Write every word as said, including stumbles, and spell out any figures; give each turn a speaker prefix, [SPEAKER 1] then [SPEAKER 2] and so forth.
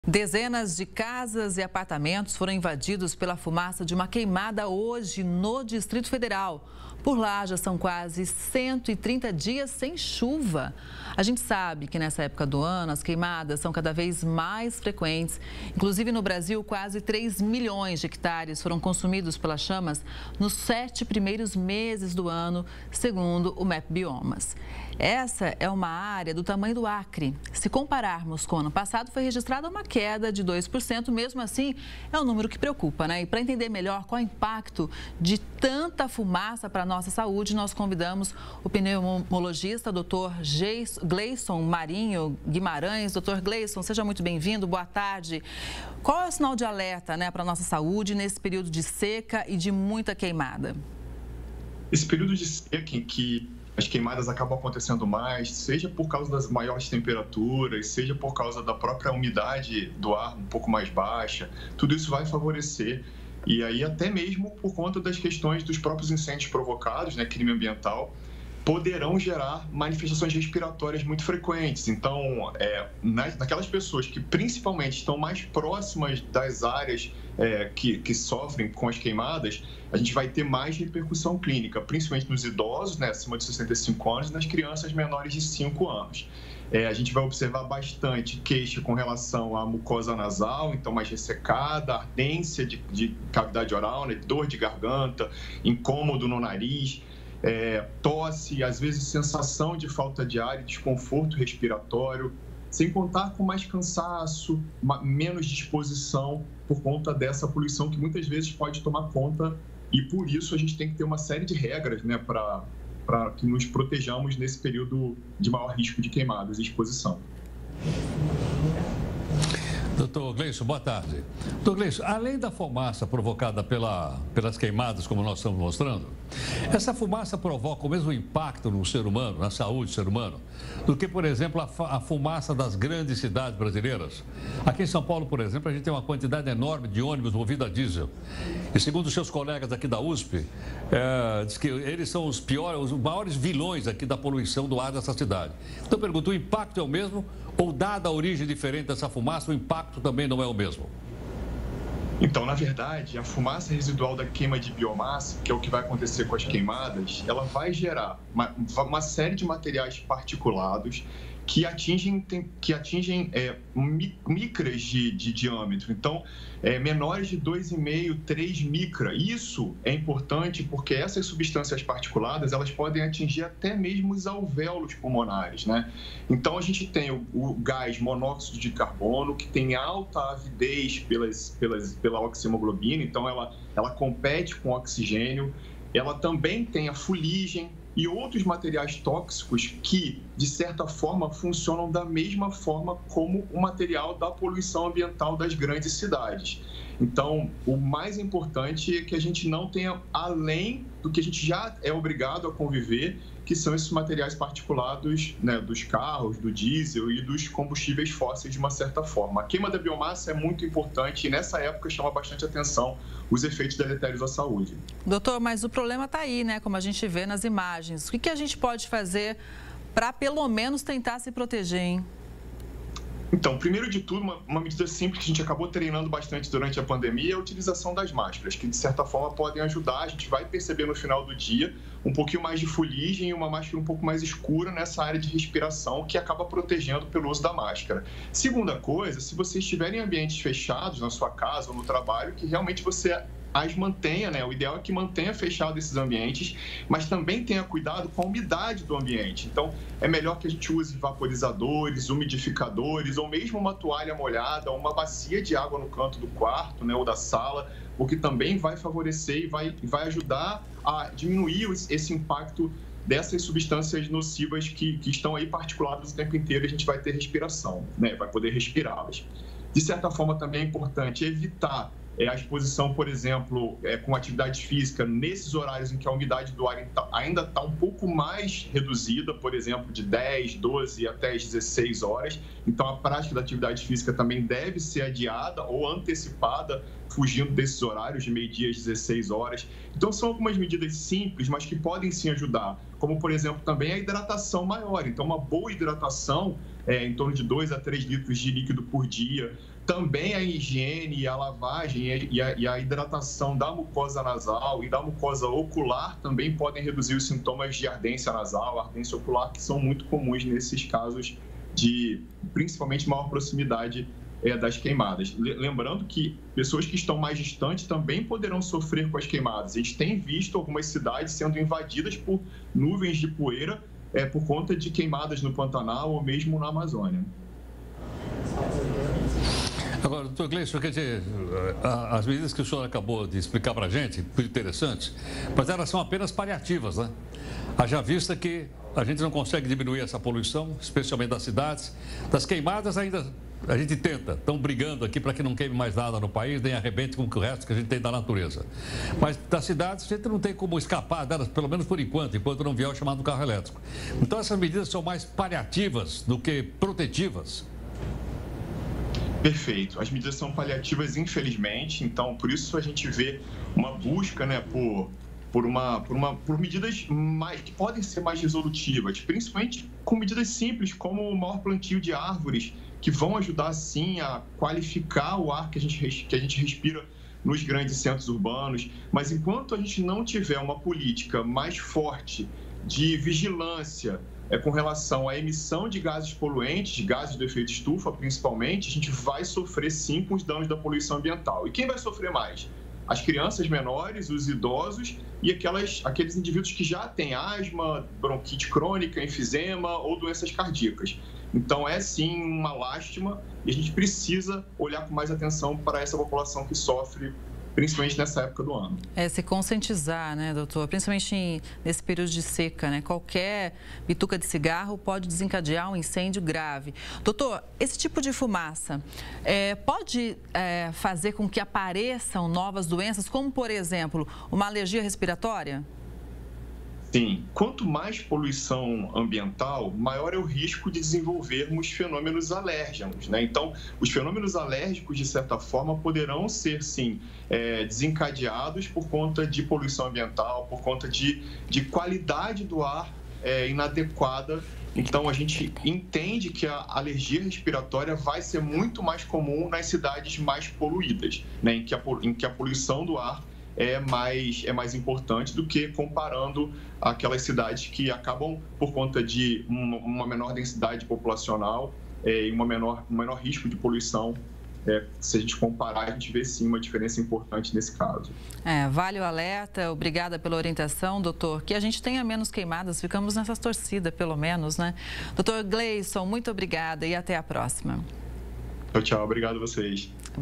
[SPEAKER 1] Dezenas de casas e apartamentos foram invadidos pela fumaça de uma queimada hoje no Distrito Federal. Por lá já são quase cento e trinta dias sem chuva. A gente sabe que nessa época do ano as queimadas são cada vez mais frequentes. Inclusive no Brasil, quase três milhões de hectares foram consumidos pelas chamas nos sete primeiros meses do ano, segundo o MapBiomas. Essa é uma área do tamanho do Acre. Se compararmos com o ano passado, foi registrada uma queda de dois por cento. Mesmo assim, é um número que preocupa, né? E para entender melhor qual é o impacto de tanta fumaça para a nossa saúde, nós convidamos o pneumologista, doutor Gleison Marinho Guimarães. doutor Gleison, seja muito bem-vindo, boa tarde. Qual é o sinal de alerta, né, para a nossa saúde nesse período de seca e de muita queimada?
[SPEAKER 2] Esse período de seca em que as queimadas acabam acontecendo mais, seja por causa das maiores temperaturas, seja por causa da própria umidade do ar um pouco mais baixa, tudo isso vai favorecer. E aí até mesmo por conta das questões dos próprios incêndios provocados, né, crime ambiental, poderão gerar manifestações respiratórias muito frequentes. Então, é, nas, naquelas pessoas que principalmente estão mais próximas das áreas é, que, que sofrem com as queimadas, a gente vai ter mais repercussão clínica, principalmente nos idosos, né, acima de sessenta e cinco anos, e nas crianças menores de cinco anos. É, a gente vai observar bastante queixa com relação à mucosa nasal, então mais ressecada, ardência de, de cavidade oral, né, dor de garganta, incômodo no nariz, é, tosse, às vezes sensação de falta de ar e desconforto respiratório, sem contar com mais cansaço, menos disposição por conta dessa poluição que muitas vezes pode tomar conta, e por isso a gente tem que ter uma série de regras, né, para para que nos protejamos nesse período de maior risco de queimadas e exposição.
[SPEAKER 3] Doutor Gleison, boa tarde. Doutor Gleison, além da fumaça provocada pela, pelas queimadas, como nós estamos mostrando, essa fumaça provoca o mesmo impacto no ser humano, na saúde do ser humano, do que, por exemplo, a, a fumaça das grandes cidades brasileiras? Aqui em São Paulo, por exemplo, a gente tem uma quantidade enorme de ônibus movidos a diesel. E segundo os seus colegas aqui da U S P, é, diz que eles são os piores, os maiores vilões aqui da poluição do ar dessa cidade. Então, eu pergunto, o impacto é o mesmo ou, dada a origem diferente dessa fumaça, o impacto também não é o mesmo?
[SPEAKER 2] Então, na verdade, a fumaça residual da queima de biomassa, que é o que vai acontecer com as queimadas, ela vai gerar uma, uma série de materiais particulados que atingem, que atingem é, micras de, de diâmetro, então, é, menores de dois vírgula cinco, três micra. Isso é importante porque essas substâncias particuladas, elas podem atingir até mesmo os alvéolos pulmonares, né? Então, a gente tem o, o gás monóxido de carbono, que tem alta avidez pelas, pelas, pela oxihemoglobina, então ela, ela compete com o oxigênio. Ela também tem a fuligem e outros materiais tóxicos que, de certa forma, funcionam da mesma forma como o material da poluição ambiental das grandes cidades. Então, o mais importante é que a gente não tenha, além do que a gente já é obrigado a conviver, que são esses materiais particulados, né, dos carros, do diesel e dos combustíveis fósseis de uma certa forma. A queima da biomassa é muito importante e nessa época chama bastante atenção os efeitos deletérios à saúde.
[SPEAKER 1] Doutor, mas o problema está aí, né, como a gente vê nas imagens. O que, que a gente pode fazer para pelo menos tentar se proteger, hein?
[SPEAKER 2] Então, primeiro de tudo, uma, uma medida simples que a gente acabou treinando bastante durante a pandemia é a utilização das máscaras, que de certa forma podem ajudar. A gente vai perceber no final do dia um pouquinho mais de fuligem e uma máscara um pouco mais escura nessa área de respiração que acaba protegendo pelo uso da máscara. Segunda coisa, se você estiver em ambientes fechados, na sua casa ou no trabalho, que realmente você as mantenha, né? O ideal é que mantenha fechado esses ambientes, mas também tenha cuidado com a umidade do ambiente. Então, é melhor que a gente use vaporizadores, umidificadores, ou mesmo uma toalha molhada, uma bacia de água no canto do quarto, né, ou da sala, porque também vai favorecer e vai, vai ajudar a diminuir esse impacto dessas substâncias nocivas que, que estão aí particuladas o tempo inteiro. A gente vai ter respiração, né? Vai poder respirá-las. De certa forma, também é importante evitar É a exposição, por exemplo, é, com atividade física nesses horários em que a umidade do ar ainda está um pouco mais reduzida, por exemplo, de dez, doze até as dezesseis horas. Então, a prática da atividade física também deve ser adiada ou antecipada, fugindo desses horários de meio-dia às dezesseis horas. Então, são algumas medidas simples, mas que podem sim ajudar, como, por exemplo, também a hidratação maior. Então, uma boa hidratação, é, em torno de dois a três litros de líquido por dia, Também a higiene e a lavagem e a, e a hidratação da mucosa nasal e da mucosa ocular também podem reduzir os sintomas de ardência nasal, ardência ocular, que são muito comuns nesses casos de, principalmente, maior proximidade é, das queimadas. Lembrando que pessoas que estão mais distantes também poderão sofrer com as queimadas. A gente tem visto algumas cidades sendo invadidas por nuvens de poeira é, por conta de queimadas no Pantanal ou mesmo na Amazônia.
[SPEAKER 3] Agora, doutor Gleison, quer dizer, as medidas que o senhor acabou de explicar para a gente, muito interessantes, mas elas são apenas paliativas, né? Haja vista que a gente não consegue diminuir essa poluição, especialmente das cidades. Das queimadas ainda a gente tenta, estão brigando aqui para que não queime mais nada no país, nem arrebente com o resto que a gente tem da natureza. Mas das cidades a gente não tem como escapar delas, pelo menos por enquanto, enquanto não vier o chamado carro elétrico. Então essas medidas são mais paliativas do que protetivas.
[SPEAKER 2] Perfeito. As medidas são paliativas, infelizmente, então por isso a gente vê uma busca, né, por, por, uma, por, uma, por medidas mais, que podem ser mais resolutivas, principalmente com medidas simples, como o maior plantio de árvores, que vão ajudar, sim, a qualificar o ar que a gente, que a gente respira nos grandes centros urbanos. Mas enquanto a gente não tiver uma política mais forte de vigilância, É, com relação à emissão de gases poluentes, de gases do efeito estufa, principalmente, a gente vai sofrer, sim, com os danos da poluição ambiental. E quem vai sofrer mais? As crianças menores, os idosos e aquelas, aqueles indivíduos que já têm asma, bronquite crônica, enfisema ou doenças cardíacas. Então, é, sim, uma lástima e a gente precisa olhar com mais atenção para essa população que sofre, principalmente nessa época do ano.
[SPEAKER 1] É se conscientizar, né, doutor? Principalmente em, nesse período de seca, né? Qualquer bituca de cigarro pode desencadear um incêndio grave. Doutor, esse tipo de fumaça é, pode é, fazer com que apareçam novas doenças, como, por exemplo, uma alergia respiratória?
[SPEAKER 2] Sim. Quanto mais poluição ambiental, maior é o risco de desenvolvermos fenômenos alérgenos, né? Então, os fenômenos alérgicos, de certa forma, poderão ser, sim, é, desencadeados por conta de poluição ambiental, por conta de, de qualidade do ar é, inadequada. Então, a gente entende que a alergia respiratória vai ser muito mais comum nas cidades mais poluídas, né? Em que a, em que a poluição do ar é mais, é mais importante do que comparando aquelas cidades que acabam, por conta de uma, uma menor densidade populacional é, e uma menor, um menor risco de poluição. É, se a gente comparar, a gente vê, sim, uma diferença importante nesse caso.
[SPEAKER 1] É, vale o alerta. Obrigada pela orientação, doutor. Que a gente tenha menos queimadas, ficamos nessa torcida, pelo menos, né? Doutor Gleison, muito obrigada e até a próxima.
[SPEAKER 2] Tchau, tchau. Obrigado a vocês.